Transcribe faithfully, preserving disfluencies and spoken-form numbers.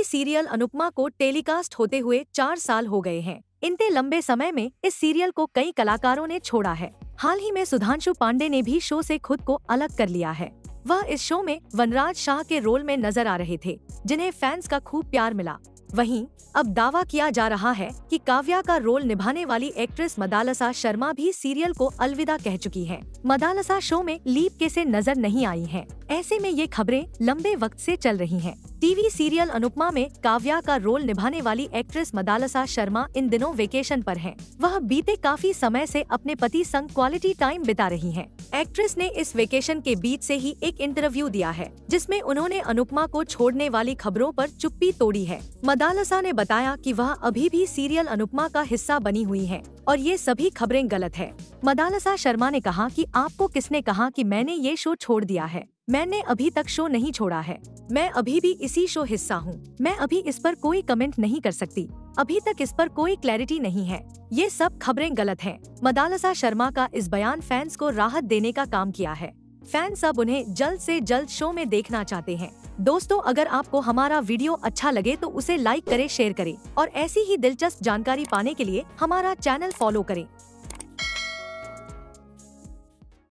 Serial Anupama को telecast होते हुए चार साल हो गए हैं। इतने लंबे समय में इस सीरियल को कई कलाकारों ने छोड़ा है। हाल ही में सुधांशु पांडे ने भी शो से खुद को अलग कर लिया है। वह इस शो में वनराज शाह के रोल में नजर आ रहे थे, जिन्हें फैंस का खूब प्यार मिला। वहीं अब दावा किया जा रहा है कि काव्या का रोल निभाने वाली एक्ट्रेस मदालसा शर्मा भी सीरियल को अलविदा कह चुकी है। मदालसा शो में लीप के से नजर नहीं आई हैं। ऐसे में ये खबरें लंबे वक्त से चल रही हैं। टीवी सीरियल अनुपमा में काव्या का रोल निभाने वाली एक्ट्रेस मदालसा शर्मा इन दिनों वेकेशन पर हैं। वह बीते काफी समय से अपने पति संग क्वालिटी टाइम बिता रही हैं। एक्ट्रेस ने इस वेकेशन के बीच से ही एक इंटरव्यू दिया है, जिसमें उन्होंने अनुपमा को छोड़ने वाली खबरों पर चुप्पी तोड़ी है। मदालसा ने बताया कि वह अभी भी सीरियल अनुपमा का हिस्सा बनी हुई हैं और ये सभी खबरें गलत है। मदालसा शर्मा ने कहा कि आपको किसने कहा कि मैंने ये शो छोड़ दिया है? मैंने अभी तक शो नहीं छोड़ा है। मैं अभी भी इसी शो हिस्सा हूँ। मैं अभी इस पर कोई कमेंट नहीं कर सकती। अभी तक इस पर कोई क्लैरिटी नहीं है। ये सब खबरें गलत हैं। मदालसा शर्मा का इस बयान फैंस को राहत देने का काम किया है। फैंस अब उन्हें जल्द से जल्द शो में देखना चाहते हैं। दोस्तों, अगर आपको हमारा वीडियो अच्छा लगे तो उसे लाइक करें, शेयर करें और ऐसी ही दिलचस्प जानकारी पाने के लिए हमारा चैनल फॉलो करें।